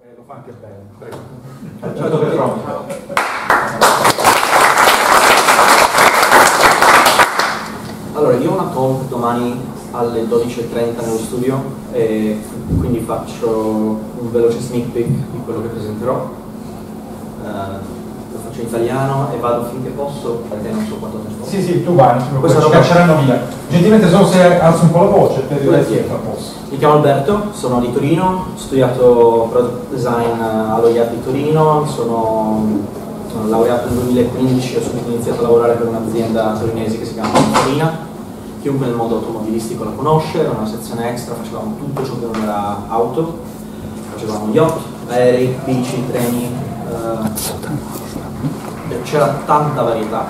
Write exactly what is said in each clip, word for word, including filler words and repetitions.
E lo fa anche bene, prego. Ciao dottor Romi. Allora, io ho una talk domani alle dodici e trenta nello studio e quindi faccio un veloce sneak peek di quello che presenterò. Uh, lo faccio in italiano e vado finché posso perché non so quanto tempo. Sì, sì, tu vai, non Questa ci roba... cacceranno via. Gentilmente solo se alzo un po' la voce per il resto Mi posso. Mi chiamo Alberto, sono di Torino, ho studiato product design allo I A T di Torino, sono laureato nel duemilaquindici e ho subito iniziato a lavorare per un'azienda torinese che si chiama Farina. Chiunque nel mondo automobilistico la conosce, era una sezione extra, facevamo tutto ciò che non era auto, facevamo yacht, aerei, bici, treni, eh, c'era tanta varietà.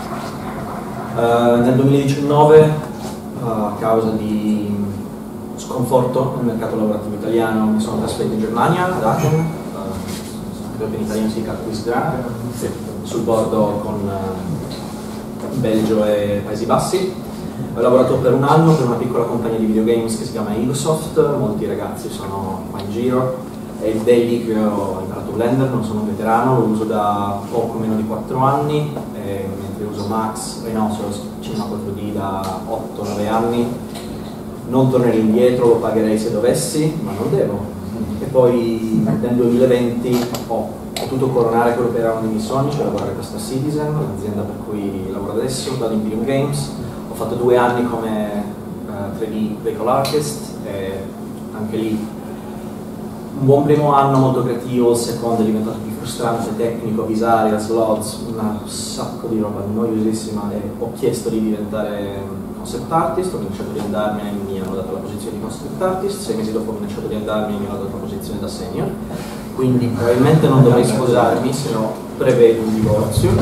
Eh, nel duemiladiciannove, a causa di sconforto nel mercato lavorativo italiano, mi sono trasferito in Germania, ad Aachen, eh, credo che in italiano si dica Quisgrana, sul bordo con eh, Belgio e Paesi Bassi. Ho lavorato per un anno per una piccola compagnia di videogames che si chiama Egosoft, molti ragazzi sono qua in giro, è il daily che ho imparato Blender, non sono un veterano, lo uso da poco meno di quattro anni, e mentre uso Max Rhinoceros Cinema quattro D da otto nove anni. Non tornerei indietro, lo pagherei se dovessi, ma non devo. E poi nel duemilaventi ho potuto coronare quello che era uno dei miei sogni, cioè lavorare per Star Citizen, l'azienda per cui lavoro adesso, da Imperium Games. Ho fatto due anni come uh, tre D Vehicle Artist e anche lì un buon primo anno molto creativo, il secondo è diventato più frustrante, tecnico, avvisare, slots, un sacco di roba noiosissima e ho chiesto di diventare concept artist, ho cominciato a riandarmi e mi hanno dato la posizione di concept artist, sei mesi dopo ho cominciato a riandarmi e mi hanno dato la posizione da senior, quindi probabilmente non dovrei sposarmi, se no prevedo un divorzio.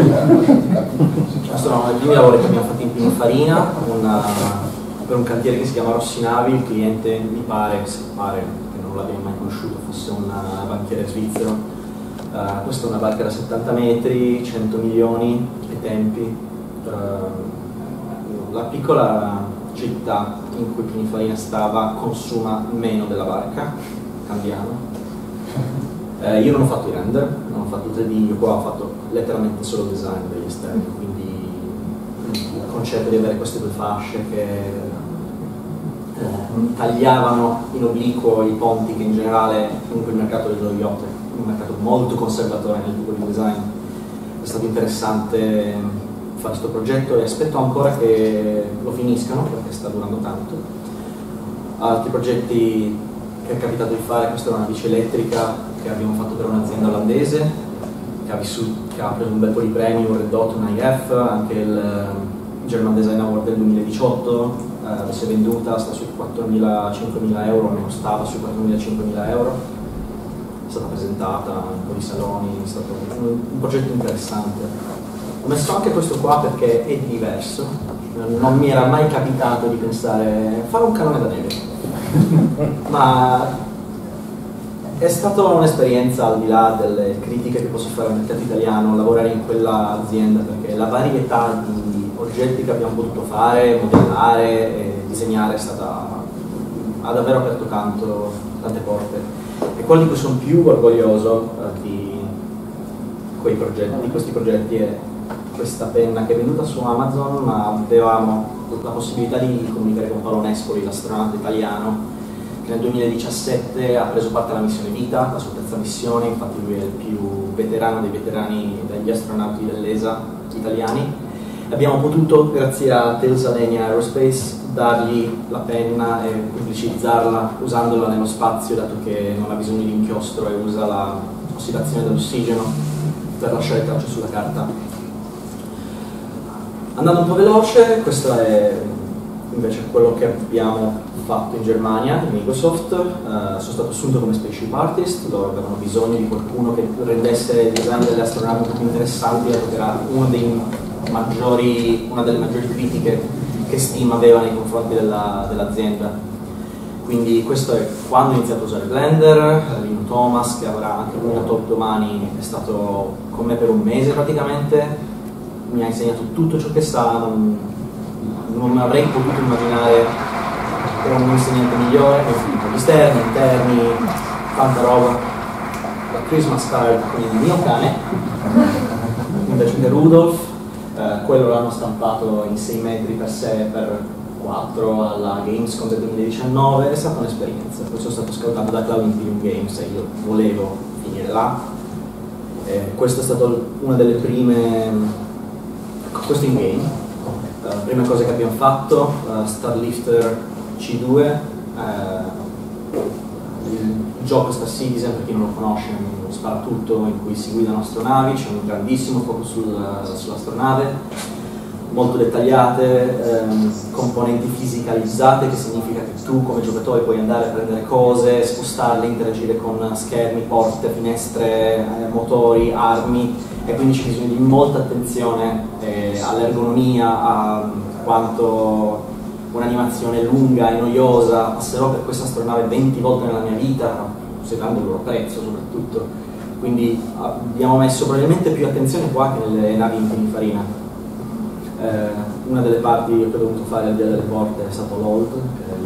Questo è uno dei primi lavori che abbiamo fatto in Pininfarina, una, per un cantiere che si chiama Rossinavi, il cliente mi pare, se pare che non l'abbiamo mai conosciuto, fosse un banchiere svizzero. Uh, questa è una barca da settanta metri, cento milioni ai tempi. Uh, la piccola città in cui Pininfarina stava consuma meno della barca, cambiamo. Eh, io non ho fatto i render, non ho fatto tre D, io qua ho fatto letteralmente solo design degli esterni, quindi il concetto di avere queste due fasce che eh, tagliavano in obliquo i ponti, che in generale comunque il mercato dello yacht è un mercato molto conservatore nel tipo di design. È stato interessante fare questo progetto e aspetto ancora che lo finiscano perché sta durando tanto. Altri progetti che è capitato di fare, questa era una bici elettrica che abbiamo fatto per un'azienda olandese che ha, vissuto, che ha preso un bel po' di premi, un Red Dot, un I F, anche il German Design Award del duemiladiciotto, eh, si è venduta, sta sui quattromila cinquemila euro, almeno stava sui quattromila cinquemila euro, è stata presentata in un po' di saloni, è stato un, un progetto interessante. Ho messo anche questo qua perché è diverso, non mi era mai capitato di pensare fare un canone da neve. Ma è stata un'esperienza, al di là delle critiche che posso fare al mercato italiano, lavorare in quella azienda, perché la varietà di oggetti che abbiamo potuto fare, modellare e disegnare è stata, ha davvero aperto tanto, tante porte. E quello di cui sono più orgoglioso eh, di, quei progetti, di questi progetti è questa penna che è venuta su Amazon, ma avevamo la possibilità di comunicare con Paolo Nespoli, l'astronauta italiano, che nel duemiladiciassette ha preso parte alla missione Vita, la sua terza missione, infatti lui è il più veterano dei veterani degli astronauti dell'E S A italiani. Abbiamo potuto, grazie a Thales Alenia Aerospace, dargli la penna e pubblicizzarla usandola nello spazio, dato che non ha bisogno di inchiostro e usa la ossidazione dell'ossigeno per lasciare tracce sulla carta. Andando un po' veloce, questo è invece quello che abbiamo fatto in Germania, in Egosoft. Uh, sono stato assunto come spaceship artist, loro avevano bisogno di qualcuno che rendesse il design delle astronavi più interessanti, dato che era uno dei maggiori, una delle maggiori critiche che Steam aveva nei confronti dell'azienda. Dell Quindi questo è quando ho iniziato a usare Blender. Lino Thomas, che avrà anche lui una talk domani, è stato con me per un mese praticamente, mi ha insegnato tutto ciò che sa, non, non avrei potuto immaginare per un insegnante migliore, ho finito gli esterni, interni, tanta roba. la Christmas card con il mio cane, invece che Rudolph, eh, quello l'hanno stampato in sei metri per sé per quattro alla Gamescom del duemiladiciannove, è stata un'esperienza. Poi sono stato scoutato da Cloud Imperium Games e io volevo finire là. Eh, questa è stata una delle prime, questo in game, uh, prime cose che abbiamo fatto, uh, Starlifter C due, uh, il gioco Star Citizen, per chi non lo conosce, è uno sparatutto in cui si guidano astronavi, c'è un grandissimo focus sul, sull'astronave, molto dettagliate, ehm, componenti fisicalizzate, che significa che tu come giocatore puoi andare a prendere cose, spostarle, interagire con schermi, porte, finestre, eh, motori, armi, e quindi c'è bisogno di molta attenzione eh, all'ergonomia, a quanto un'animazione lunga e noiosa passerò per questa astronave venti volte nella mia vita, considerando il loro prezzo soprattutto. Quindi abbiamo messo probabilmente più attenzione qua che nelle navi in Pininfarina. Eh, una delle parti che ho dovuto fare al di là delle porte è stato l'Hold, che è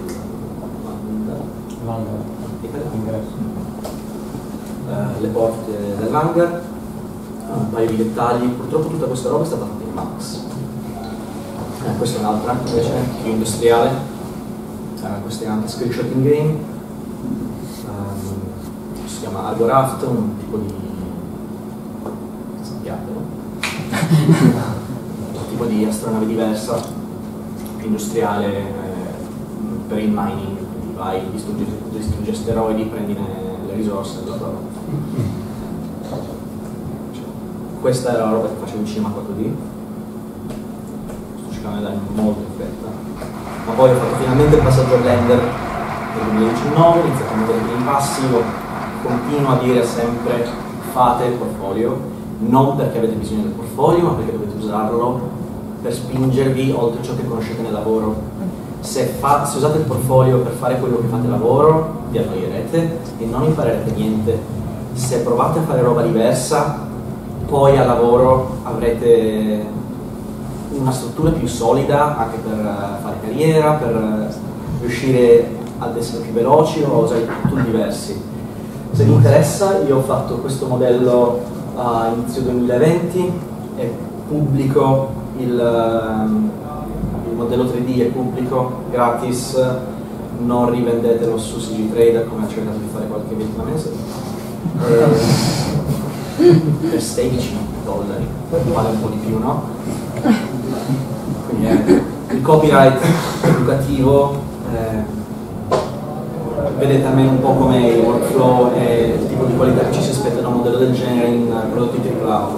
il eh, le porte dell'hangar, un paio di dettagli. Purtroppo tutta questa roba è stata fatta in Max. Eh, questa è un'altra invece più industriale, eh, questa è anche screenshot in game, um, si chiama Argo Raft, un tipo di sappiate, no? Tipo di astronave diversa, industriale, eh, per il mining, quindi vai, distruggi, distruggi asteroidi, prendi le risorse, bla bla bla. Questa era la roba che facevo in cinema quattro D, sto cercando di dare molto in fretta, ma poi ho fatto finalmente il passaggio all'Ender nel duemiladiciannove, ho iniziato a muovere i primi passi, continuo a dire sempre fate il portfolio, non perché avete bisogno del portfolio, ma perché dovete usarlo per spingervi oltre ciò che conoscete nel lavoro. Se, fa, se usate il portfolio per fare quello che fate lavoro, vi annoierete e non imparerete niente. Se provate a fare roba diversa, poi al lavoro avrete una struttura più solida anche per fare carriera, per riuscire ad essere più veloci o a usare tool diversi. Se vi interessa, io ho fatto questo modello a inizio duemilaventi e pubblico il, il modello tre D, è pubblico, gratis, non rivendetelo su C G Trader come ha cercato di fare qualche vietnamese, eh, per sedici dollari, vale un po' di più, no? Quindi eh, il copyright educativo, eh, vedete almeno un po' come il workflow e il tipo di qualità che ci si aspetta da un modello del genere in prodotti tripla A.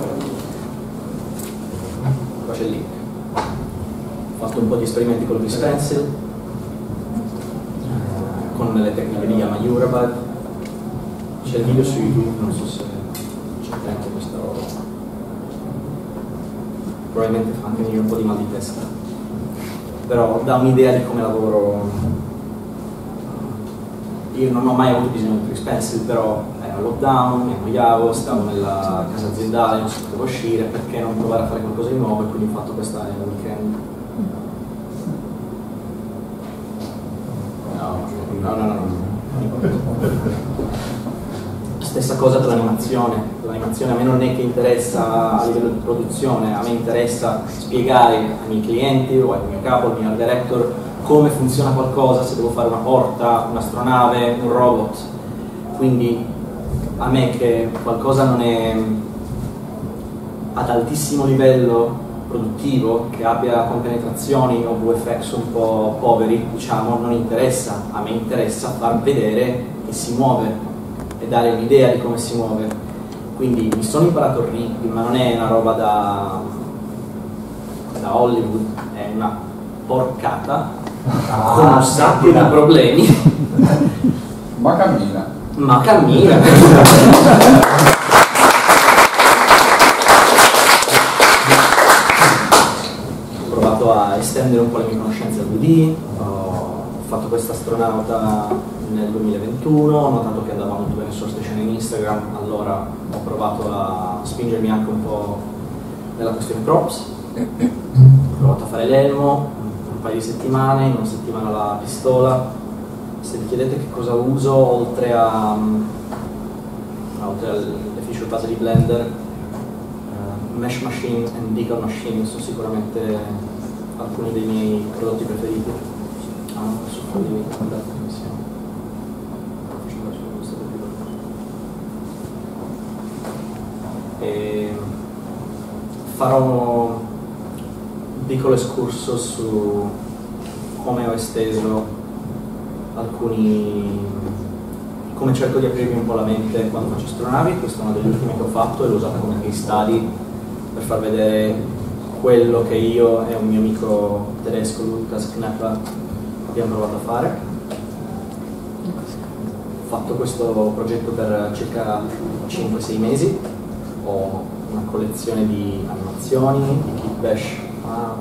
Qua c'è il link. Ho fatto un po' di esperimenti con il Stencil, eh, con le tecniche di Yama Urabad. C'è il video su YouTube, non so se c'è tempo questa roba. Probabilmente fa anche venire un po' di mal di testa, però dà un'idea di come lavoro. Io non ho mai avuto bisogno di Stencil, però era lockdown, mi annoiavo, stavo nella casa aziendale, non so potevo uscire, perché non provare a fare qualcosa di nuovo, e quindi ho fatto questa nel weekend. No, no, no, no, no. Stessa cosa per l'animazione. L'animazione a me non è che interessa a livello di produzione, a me interessa spiegare ai miei clienti o al mio capo, al mio art director, come funziona qualcosa, se devo fare una porta, un'astronave, un robot. Quindi a me che qualcosa non è ad altissimo livello produttivo, che abbia compenetrazioni o V F X un po' poveri, diciamo, non interessa. A me interessa far vedere che si muove e dare un'idea di come si muove. Quindi mi sono imparato il rig, ma non è una roba da, da Hollywood, è una porcata ah, con un sacco di problemi. Ma cammina. Ma cammina. Ho provato a estendere un po' le mie conoscenze al due D, ho fatto questa astronauta nel duemilaventuno, ho notato che andava molto bene sulla station in Instagram, allora ho provato a spingermi anche un po' nella questione props, ho provato a fare l'elmo un paio di settimane, in una settimana la pistola. Se vi chiedete che cosa uso oltre a, a oltre alle feature base di Blender, uh, Mesh Machine e Decal Machine sono sicuramente alcuni dei miei prodotti preferiti. Ah, non posso farli guardare come siamo. E farò un piccolo escurso su come ho esteso alcuni, come cerco di aprirmi un po' la mente quando faccio astronavi. Questo è uno degli ultimi che ho fatto e l'ho usato come case study per far vedere quello che io e un mio amico tedesco, Lukas Knepper, abbiamo provato a fare. Ho fatto questo progetto per circa cinque sei mesi, ho una collezione di animazioni, di kit bash, ah,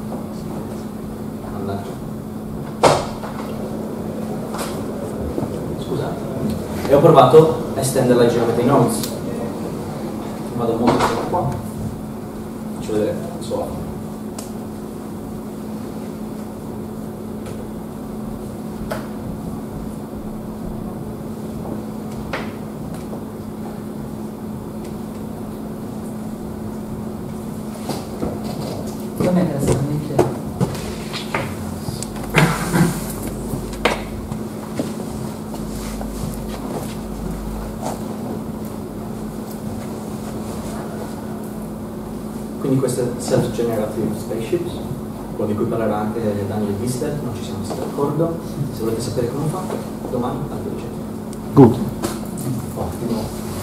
scusate, e ho provato a estenderla ai Geometry Nodes. Vado molto qua, faccio vedere solo. Quindi queste self-generative spaceships, quello di cui parlerà anche Daniel Distel, non ci siamo stati d'accordo. Se volete sapere come ho fatto, domani alle dodici. Good. Ottimo.